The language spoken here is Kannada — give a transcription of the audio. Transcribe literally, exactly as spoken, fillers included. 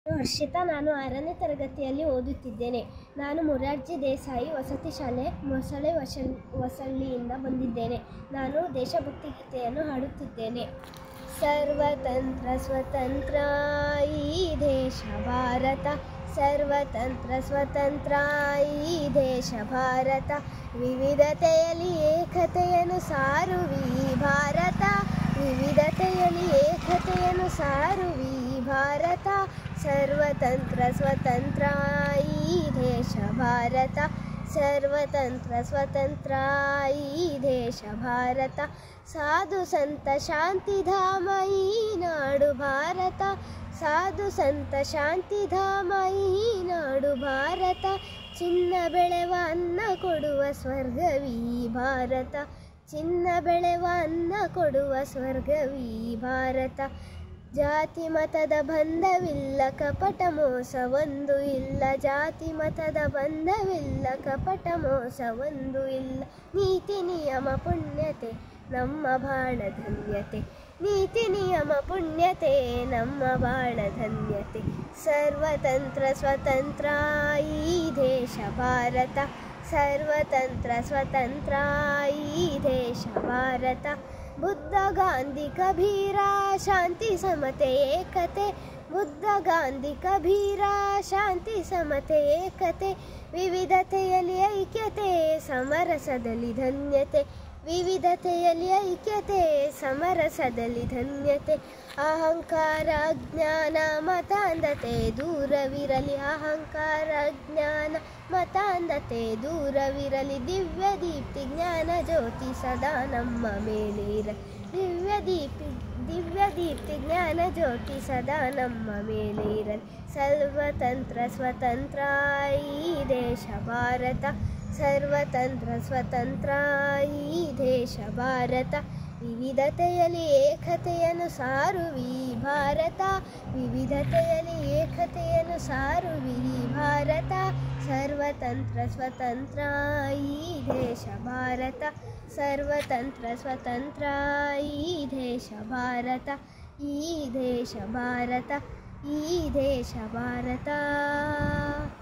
ಹರ್ಷಿತಾ, ನಾನು ಆರನೇ ತರಗತಿಯಲ್ಲಿ ಓದುತ್ತಿದ್ದೇನೆ. ನಾನು ಮೊರಾರ್ಜಿ ದೇಸಾಯಿ ವಸತಿ ಶಾಲೆ ಮೊಸಳೆ ವಶಲ್ ಹೊಸಳ್ಳಿಯಿಂದ ಬಂದಿದ್ದೇನೆ. ನಾನು ದೇಶಭಕ್ತಿ ಗೀತೆಯನ್ನು ಹಾಡುತ್ತಿದ್ದೇನೆ. ಸರ್ವತಂತ್ರ ಸ್ವತಂತ್ರ ಈ ದೇಶ ಭಾರತ, ಸರ್ವತಂತ್ರ ಸ್ವತಂತ್ರ ಈ ದೇಶ ಭಾರತ, ವಿವಿಧತೆಯಲ್ಲಿ ಏಕತೆಯನ್ನು ಸಾರುವಿ ಭಾರತ, ವಿವಿಧತೆಯಲ್ಲಿ ಏಕತೆಯನ್ನು ಸಾರುವಿ ಭಾರತ, ಸರ್ವತಂತ್ರ ಸ್ವತಂತ್ರ ಈ ದೇಶ ಭಾರತ, ಸರ್ವತಂತ್ರ ಸ್ವತಂತ್ರ ಈ ದೇಶ ಭಾರತ, ಸಾಧು ಸಂತ ಶಾಂತಿಧಾಮ ಈ ನಾಡು ಭಾರತ, ಸಾಧು ಸಂತ ಶಾಂತಿಧಾಮ ಈ ನಾಡು ಭಾರತ, ಚಿನ್ನ ಬೆಳೆವ ಅನ್ನ ಕೊಡುವ ಸ್ವರ್ಗವೀ ಭಾರತ, ಚಿನ್ನ ಬೆಳೆವ ಅನ್ನ ಕೊಡುವ ಸ್ವರ್ಗವೀ ಭಾರತ, ಜಾತಿ ಮತದ ಬಂಧವಿಲ್ಲ ಕಪಟ ಮೋಸ ಒಂದು ಇಲ್ಲ, ಜಾತಿ ಮತದ ಬಂಧವಿಲ್ಲ ಕಪಟ ಮೋಸ ಒಂದು ಇಲ್ಲ, ನೀತಿ ನಿಯಮ ಪುಣ್ಯತೆ ನಮ್ಮ ಬಾಳ ಧನ್ಯತೆ, ನೀತಿ ನಿಯಮ ಪುಣ್ಯತೆ ನಮ್ಮ ಬಾಳ ಧನ್ಯತೆ, ಸರ್ವತಂತ್ರ ಸ್ವತಂತ್ರ ಈ ದೇಶ ಭಾರತ, ಸರ್ವತಂತ್ರ ಸ್ವತಂತ್ರ ಈ ದೇಶ ಭಾರತ, ಬುದ್ಧ ಗಾಂಧಿ ಕಬೀರ ಶಾಂತಿ ಸಮತೆ ಏಕತೆ, ಬುದ್ಧ ಗಾಂಧಿ ಕಬೀರ ಶಾಂತಿ ಸಮತೆ ಏಕತೆ, ವಿವಿಧತೆಯಲ್ಲಿ ಐಕ್ಯತೆ ಸಮರಸದಲ್ಲಿ ಧನ್ಯತೆ, ವಿವಿಧತೆಯಲ್ಲಿ ಐಕ್ಯತೆ ಸಮರಸದಲ್ಲಿ ಧನ್ಯತೆ, ಅಹಂಕಾರ ಅಜ್ಞಾನ ಮತಾಂಧತೆ ದೂರವಿರಲಿ, ಅಹಂಕಾರ ಅಜ್ಞಾನ ಮತಾಂಧತೆ ದೂರವಿರಲಿ, ದಿವ್ಯ ದೀಪ್ತಿ ಜ್ಞಾನ ಜ್ಯೋತಿ ಸದಾ ನಮ್ಮ ಮೇಲೆ ಇರಲಿ, ದಿವ್ಯ ದೀಪಿ ದಿವ್ಯ ದೀಪ್ತಿ ಜ್ಞಾನ ಜ್ಯೋತಿ ಸದಾ ನಮ್ಮ ಮೇಲೆ ಇರಲಿ, ಸರ್ವತಂತ್ರ ಸ್ವತಂತ್ರ ಈ ದೇಶ ಭಾರತ, ಸರ್ವತಂತ್ರ ಸ್ವತಂತ್ರ ಈ ದೇಶ ಭಾರತ, ವಿವಿಧತೆಯಲ್ಲಿ ಏಕತೆಯನ್ನು ಸಾರುವಿ ಭಾರತ, ವಿವಿಧತೆಯಲ್ಲಿ ಏಕತೆಯನ್ನು ಸಾರುವಿ ಭಾರತ, ಸರ್ವತಂತ್ರ ಸ್ವತಂತ್ರ ಈ ದೇಶ ಭಾರತ, ಸರ್ವತಂತ್ರ ಸ್ವತಂತ್ರ ಈ ದೇಶ ಭಾರತ, ಈ ದೇಶ ಭಾರತ, ಈ ದೇಶ ಭಾರತ.